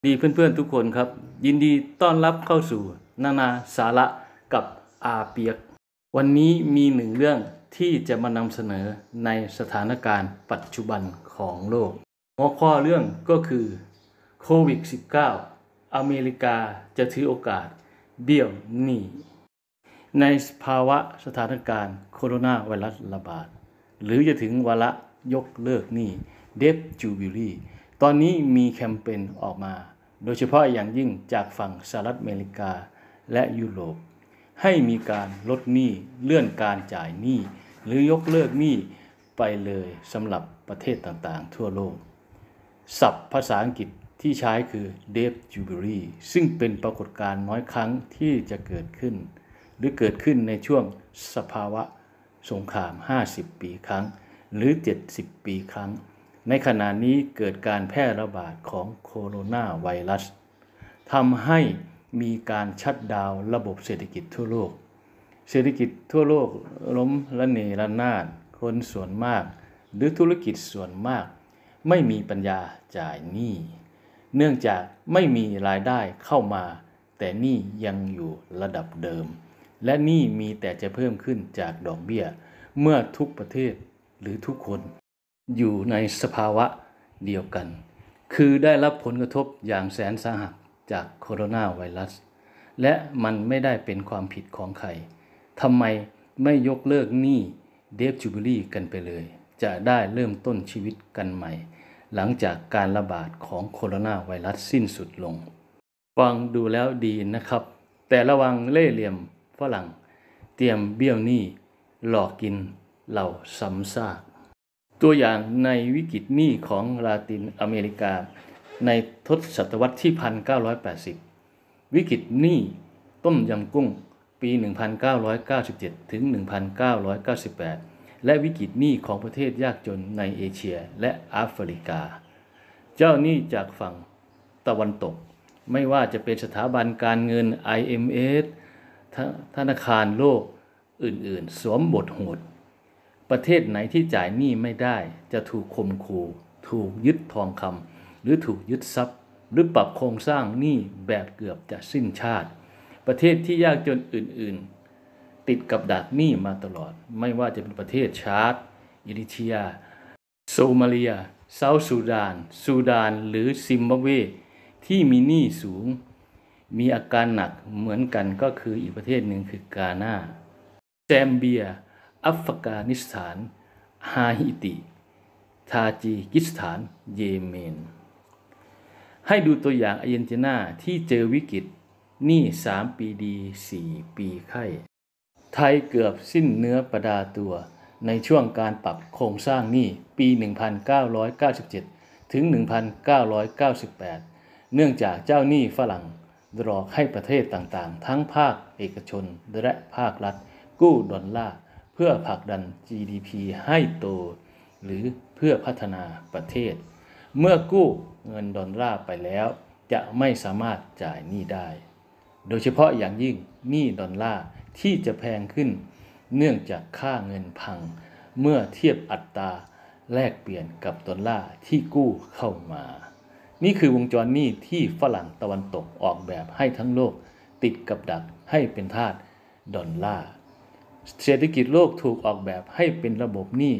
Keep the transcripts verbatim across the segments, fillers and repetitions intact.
ดีเพื่อนๆทุกคนครับยินดีต้อนรับเข้าสู่นานาสาระกับอาเปียกวันนี้มีหนึ่งเรื่องที่จะมานำเสนอในสถานการณ์ปัจจุบันของโลกหัวข้อเรื่องก็คือโควิด สิบเก้า อเมริกาจะถือโอกาสเบี้ยวหนี้ในภาวะสถานการณ์โคโรนาไวรัสระบาดหรือจะถึงวาระยกเลิกหนี้เดฟจูบิลี่ตอนนี้มีแคมเปญออกมาโดยเฉพาะอย่างยิ่งจากฝั่งสหรัฐอเมริกาและยุโรปให้มีการลดหนี้เลื่อนการจ่ายหนี้หรือยกเลิกหนี้ไปเลยสำหรับประเทศต่างๆทั่วโลกศัพท์ภาษาอังกฤษที่ใช้คือ Debt Jubilee ซึ่งเป็นปรากฏการณ์น้อยครั้งที่จะเกิดขึ้นหรือเกิดขึ้นในช่วงสภาวะสงครามห้าสิบปีครั้งหรือเจ็ดสิบปีครั้งในขณะนี้เกิดการแพร่ระบาดของโคโรนาไวรัสทำให้มีการชัตดาวน์ระบบเศรษฐกิจทั่วโลกเศรษฐกิจทั่วโลกล้มระเนระนาดคนส่วนมากหรือธุรกิจส่วนมากไม่มีปัญญาจ่ายหนี้เนื่องจากไม่มีรายได้เข้ามาแต่หนี้ยังอยู่ระดับเดิมและหนี้มีแต่จะเพิ่มขึ้นจากดอกเบี้ยเมื่อทุกประเทศหรือทุกคนอยู่ในสภาวะเดียวกันคือได้รับผลกระทบอย่างแสนสาหัสจากโคโรนาไวรัสและมันไม่ได้เป็นความผิดของใครทำไมไม่ยกเลิกหนี้เดฟจูบิลี่กันไปเลยจะได้เริ่มต้นชีวิตกันใหม่หลังจากการระบาดของโคโรนาไวรัสสิ้นสุดลงฟังดูแล้วดีนะครับแต่ระวังเล่ห์เหลี่ยมฝรั่งเตรียมเบี้ยวหนี้หลอกกินเหล่าซ้ำซากตัวอย่างในวิกฤตหนี้ของลาตินอเมริกาในทศวรรษที่ หนึ่งพันเก้าร้อยแปดสิบ วิกฤตหนี้ต้มยำกุ้งปี หนึ่งพันเก้าร้อยเก้าสิบเจ็ด ถึง หนึ่งพันเก้าร้อยเก้าสิบแปด และวิกฤตหนี้ของประเทศยากจนในเอเชียและแอฟริกาเจ้าหนี้จากฝั่งตะวันตกไม่ว่าจะเป็นสถาบันการเงิน ไอ เอ็ม เอฟ ธนาคารโลกอื่นๆสวมบทโหดประเทศไหนที่จ่ายหนี้ไม่ได้จะถูกข่มขู่ถูกยึดทองคำหรือถูกยึดทรัพย์หรือปรับโครงสร้างหนี้แบบเกือบจะสิ้นชาติประเทศที่ยากจนอื่นๆติดกับดักหนี้มาตลอดไม่ว่าจะเป็นประเทศชาดอิริเทรียโซมาเลียเซาท์ซูดานซูดานหรือซิมบับเวที่มีหนี้สูงมีอาการหนักเหมือนกันก็คืออีกประเทศหนึ่งคือกาหน้าแซมเบียอัฟกานิสถานฮาอิติทาจิกิสถานเยเมนให้ดูตัวอย่างอาร์เจนตินาที่เจอวิกฤตหนี้สามปีดีสี่ปีไข้ไทยเกือบสิ้นเนื้อประดาตัวในช่วงการปรับโครงสร้างหนี้ปี หนึ่งพันเก้าร้อยเก้าสิบเจ็ด ถึง หนึ่งพันเก้าร้อยเก้าสิบแปด เนื่องจากเจ้าหนี้ฝรั่งหลอกให้ประเทศต่างๆทั้งภาคเอกชนและภาครัฐกู้ดอลลาร์เพื่อผลักดัน จี ดี พี ให้โตหรือเพื่อพัฒนาประเทศเมื่อกู้เงินดอลลาร์ไปแล้วจะไม่สามารถจ่ายหนี้ได้โดยเฉพาะอย่างยิ่งหนี้ดอลลาร์ที่จะแพงขึ้นเนื่องจากค่าเงินพังเมื่อเทียบอัตราแลกเปลี่ยนกับดอลลาร์ที่กู้เข้ามานี่คือวงจรหนี้ที่ฝรั่งตะวันตกออกแบบให้ทั้งโลกติดกับดักให้เป็นทาสดอลลาร์เศรษฐกิจโลกถูกออกแบบให้เป็นระบบหนี้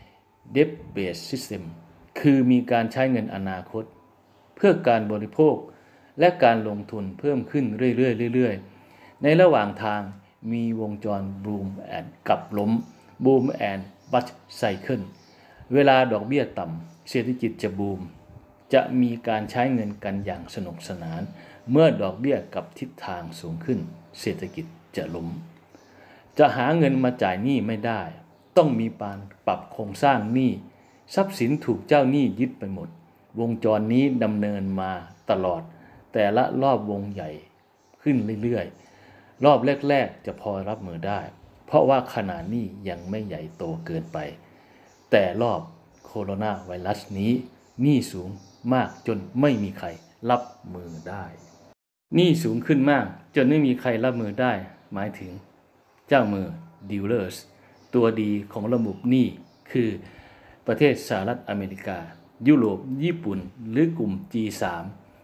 Debt Based System คือมีการใช้เงินอนาคตเพื่อการบริโภคและการลงทุนเพิ่มขึ้นเรื่อยๆเรื่อยๆในระหว่างทางมีวงจรบูมแอนด์กับล้มบูมแอนด์บัสไซเคิลเวลาดอกเบี้ยต่ำเศรษฐกิจจะบูมจะมีการใช้เงินกันอย่างสนุกสนานเมื่อดอกเบี้ยกับทิศทางสูงขึ้นเศรษฐกิจจะล้มจะหาเงินมาจ่ายหนี้ไม่ได้ต้องมีการปรับโครงสร้างหนี้ทรัพย์สินถูกเจ้าหนี้ยึดไปหมดวงจรนี้ดำเนินมาตลอดแต่ละรอบวงใหญ่ขึ้นเรื่อยๆรอบแรกๆจะพอรับมือได้เพราะว่าขนาดหนี้ยังไม่ใหญ่โตเกินไปแต่รอบโคโรนาไวรัสนี้หนี้สูงมากจนไม่มีใครรับมือได้หนี้สูงขึ้นมากจนไม่มีใครรับมือได้หมายถึงเจ้ามือ dealers ตัวดีของระบบหนี้คือประเทศสหรัฐอเมริกายุโรปญี่ปุ่นหรือกลุ่ม จี สาม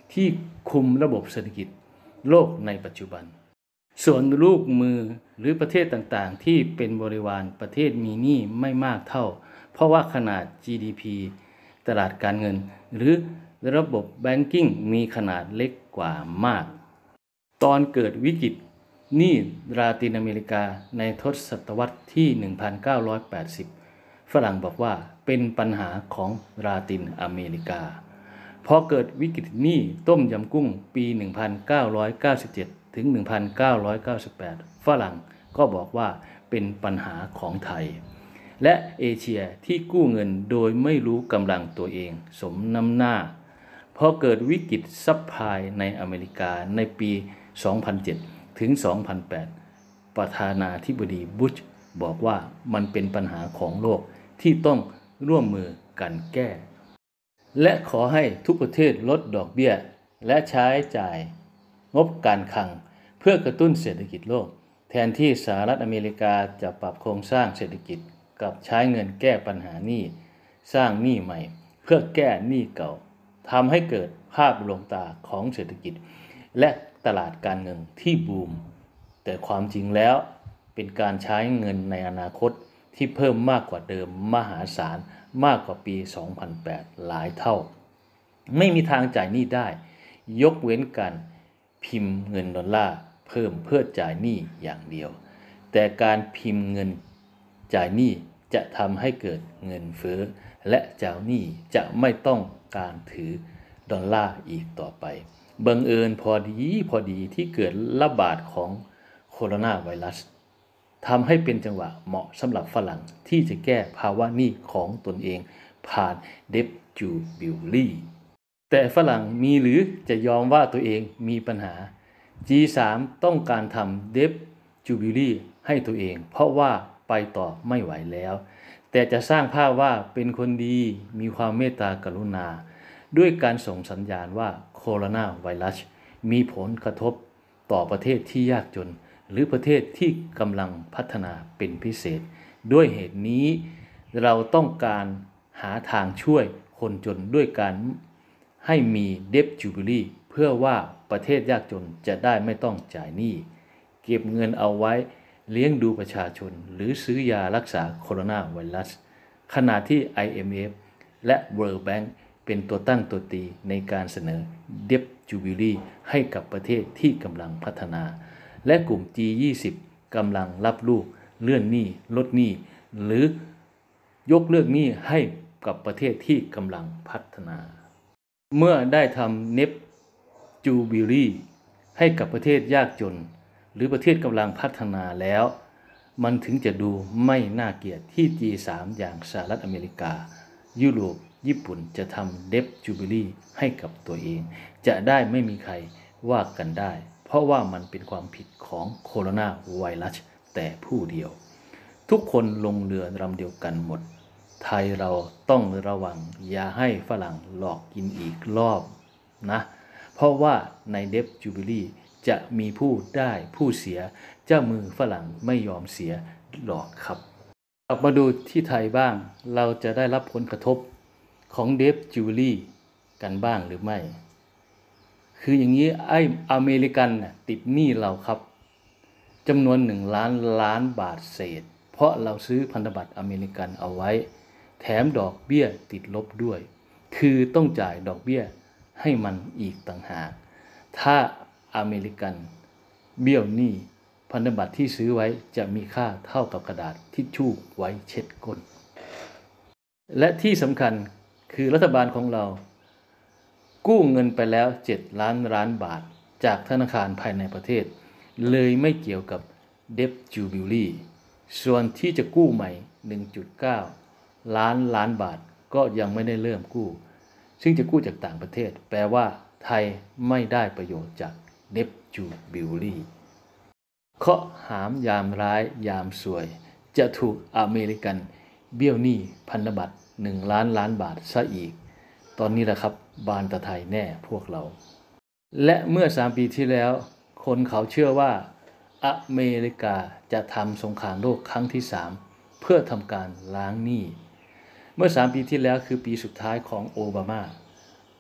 ที่คุมระบบเศรษฐกิจโลกในปัจจุบันส่วนลูกมือหรือประเทศต่างๆที่เป็นบริวารประเทศมีหนี้ไม่มากเท่าเพราะว่าขนาด จี ดี พี ตลาดการเงินหรือระบบแบงกิ้งมีขนาดเล็กกว่ามากตอนเกิดวิกฤตหนี้ลาตินอเมริกาในทศวรรษที่ หนึ่งพันเก้าร้อยแปดสิบ ฝรั่งบอกว่าเป็นปัญหาของลาตินอเมริกาพอเกิดวิกฤตหนี้ต้มยำกุ้งปี หนึ่งพันเก้าร้อยเก้าสิบเจ็ด ถึง หนึ่งพันเก้าร้อยเก้าสิบแปด ฝรั่งก็บอกว่าเป็นปัญหาของไทยและเอเชียที่กู้เงินโดยไม่รู้กำลังตัวเองสมน้ำหน้าพอเกิดวิกฤตซับไพลายในอเมริกาในปี สองพันเจ็ด ถึง สองพันแปด ประธานาธิบดีบุชบอกว่ามันเป็นปัญหาของโลกที่ต้องร่วมมือกันแก้และขอให้ทุกประเทศลดดอกเบี้ยและใช้จ่ายงบการคลังเพื่อกระตุ้นเศรษฐกิจโลกแทนที่สหรัฐอเมริกาจะปรับโครงสร้างเศรษฐกิจกับใช้เงินแก้ปัญหาหนี้สร้างหนี้ใหม่เพื่อแก้หนี้เก่าทำให้เกิดภาพลวงตาของเศรษฐกิจและตลาดการเงินที่บูมแต่ความจริงแล้วเป็นการใช้เงินในอนาคตที่เพิ่มมากกว่าเดิมมหาศาลมากกว่าปี สองพันแปด หลายเท่าไม่มีทางจ่ายหนี้ได้ยกเว้นการพิมพ์เงินดอลลาร์เพิ่มเพื่อจ่ายหนี้อย่างเดียวแต่การพิมพ์เงินจ่ายหนี้จะทำให้เกิดเงินเฟ้อและเจ้าหนี้จะไม่ต้องการถือดอลลาร์อีกต่อไปบังเอิญพอดีพอดีที่เกิดระบาดของโคโรนาไวรัสทำให้เป็นจังหวะเหมาะสำหรับฝรั่งที่จะแก้ภาวะหนี้ของตนเองผ่านเดบจูบิลลี่แต่ฝรั่งมีหรือจะยอมว่าตัวเองมีปัญหา จี สาม ต้องการทำเดบจูบิลลี่ให้ตัวเองเพราะว่าไปต่อไม่ไหวแล้วแต่จะสร้างภาพว่าเป็นคนดีมีความเมตตากรุณาด้วยการส่งสัญญาณว่าโคโรนาไวรัสมีผลกระทบต่อประเทศที่ยากจนหรือประเทศที่กำลังพัฒนาเป็นพิเศษด้วยเหตุนี้เราต้องการหาทางช่วยคนจนด้วยการให้มีเดบจูบิลี่เพื่อว่าประเทศยากจนจะได้ไม่ต้องจ่ายหนี้เก็บเงินเอาไว้เลี้ยงดูประชาชนหรือซื้อยารักษาโคโรนาไวรัสขณะที่ ไอ เอ็ม เอฟ และ World Bank เป็นตัวตั้งตัวตีในการเสนอเดบจูบิลี่ให้กับประเทศที่กำลังพัฒนาและกลุ่ม จี ยี่สิบ กำลังรับลูกเลื่อนหนี้ลดหนี้หรือยกเลิกหนี้ให้กับประเทศที่กำลังพัฒนาเมื่อได้ทำเดบจูบิลี่ให้กับประเทศยากจนหรือประเทศกำลังพัฒนาแล้วมันถึงจะดูไม่น่าเกลียดที่ จี สาม อย่างสหรัฐอเมริกายุโรปญี่ปุ่นจะทำเดบจูบิลี่ให้กับตัวเองจะได้ไม่มีใครว่ากันได้เพราะว่ามันเป็นความผิดของโคโรนาไวรัสแต่ผู้เดียวทุกคนลงเรือลำเดียวกันหมดไทยเราต้องระวังอย่าให้ฝรั่งหลอกกินอีกรอบนะเพราะว่าในเดบจูบิลี่จะมีผู้ได้ผู้เสียเจ้ามือฝรั่งไม่ยอมเสียหลอกครับกลับมาดูที่ไทยบ้างเราจะได้รับผลกระทบของเดบจูบิลี่กันบ้างหรือไม่คืออย่างนี้ไอ้อเมริกันน่ะติดหนี้เราครับจำนวนหนึ่งล้านล้านบาทเศษเพราะเราซื้อพันธบัตรอเมริกันเอาไว้แถมดอกเบี้ยติดลบด้วยคือต้องจ่ายดอกเบี้ยให้มันอีกต่างหากถ้าอเมริกันเบี้ยวหนี้พันธบัตรที่ซื้อไว้จะมีค่าเท่ากับกระดาษทิชชู่ไว้เช็ดก้นและที่สำคัญคือรัฐบาลของเรากู้เงินไปแล้วเจ็ดล้านล้านบาทจากธนาคารภายในประเทศเลยไม่เกี่ยวกับเดบจูบิลลี่ส่วนที่จะกู้ใหม่ หนึ่งจุดเก้า ล้านล้านบาทก็ยังไม่ได้เริ่มกู้ซึ่งจะกู้จากต่างประเทศแปลว่าไทยไม่ได้ประโยชน์จากเดบจูบิลลี่เคาะหามยามร้ายยามสวยจะถูกอเมริกันเบี้ยวหนี้พันธบัตรหนึ่งล้านล้านบาทซะอีกตอนนี้แหละครับบานตะไทยแน่พวกเราและเมื่อสามปีที่แล้วคนเขาเชื่อว่าอเมริกาจะทำสงครามโลกครั้งที่สามเพื่อทำการล้างหนี้เมื่อสามปีที่แล้วคือปีสุดท้ายของโอบามา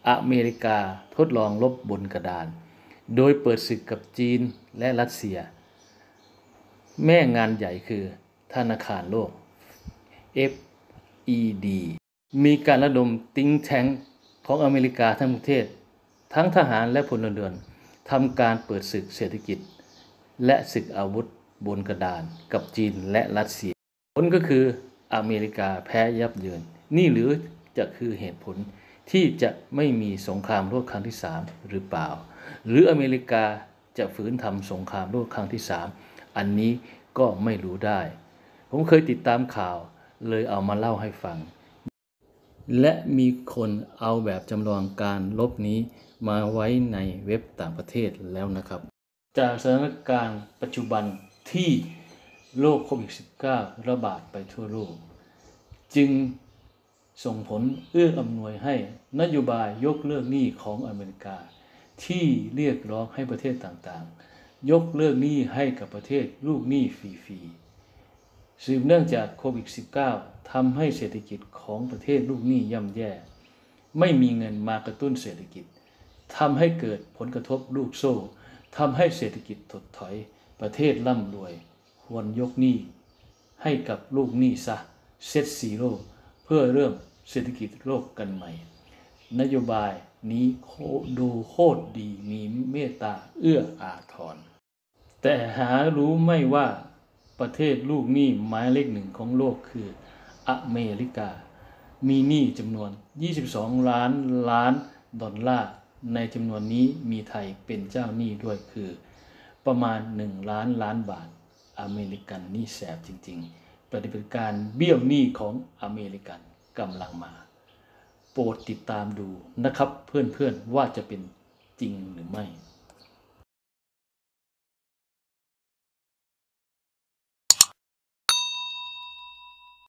อเมริกาทดลองลบบนกระดานโดยเปิดศึกกับจีนและรัสเซียแม่งานใหญ่คือธนาคารโลก เอฟ อี ดี มีการระดมthink tankของอเมริกาทั้งประเทศทั้งทหารและพลเรือนทำการเปิดศึกเศรษฐกิจและศึกอาวุธบนกระดานกับจีนและรัสเซียผลก็คืออเมริกาแพ้ยับเยินนี่หรือจะคือเหตุผลที่จะไม่มีสงครามโลกครั้งที่สามหรือเปล่าหรืออเมริกาจะฝืนทำสงครามโลกครั้งที่สามอันนี้ก็ไม่รู้ได้ผมเคยติดตามข่าวเลยเอามาเล่าให้ฟังและมีคนเอาแบบจำลองการลบนี้มาไว้ในเว็บต่างประเทศแล้วนะครับจากสถานการณ์ปัจจุบันที่โรคโควิด สิบเก้า ระบาดไปทั่วโลกจึงส่งผลเอื้ออำนวยให้นโยบายยกเลิกหนี้ของอเมริกาที่เรียกร้องให้ประเทศต่างๆยกเลิกหนี้ให้กับประเทศลูกหนี้ฟรีๆสืบเนื่องจากโควิด สิบเก้า ทำให้เศรษฐกิจของประเทศลูกหนี้ย่ำแย่ไม่มีเงินมากระตุ้นเศรษฐกิจทำให้เกิดผลกระทบลูกโซ่ทำให้เศรษฐกิจถดถอยประเทศร่ำรวยควรยกหนี้ให้กับลูกหนี้ซะเซตซีโร่เพื่อเริ่มเศรษฐกิจโลกกันใหม่นโยบายนี้ดูโคตรดีมีเมตตาเอื้ออาทรแต่หารู้ไม่ว่าประเทศลูกหนี้หมายเลขหนึ่งของโลกคืออเมริกามีหนี้จำนวนยี่สิบสองล้านล้านดอลลาร์ในจำนวนนี้มีไทยเป็นเจ้าหนี้ด้วยคือประมาณหนึ่งล้านล้านบาทอเมริกันหนี้แสบจริงๆปฏิบัติการเบี้ยวหนี้ของอเมริกันกำลังมาโปรดติดตามดูนะครับเพื่อนๆว่าจะเป็นจริงหรือไม่